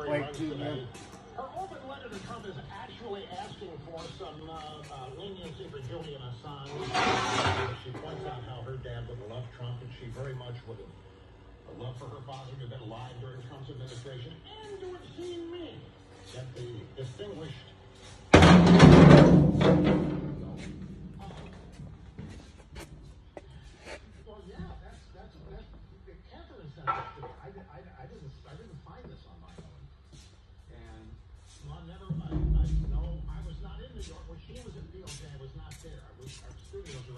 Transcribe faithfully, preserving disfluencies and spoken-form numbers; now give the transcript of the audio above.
Wait, two minutes. Her open letter to Trump is actually asking for some uh, uh, leniency for Julian Assange. She points out how her dad would love Trump, and she very much would have loved for her father to have been alive during Trump's administration, and to have seen me. That the distinguished. Well, yeah, that's that's that's. Catherine sent this to me. I, I, I didn't I didn't find this on my own. And well, never. I, I no, I was not in New York. When she was in D O J, I was not there. I was, our studios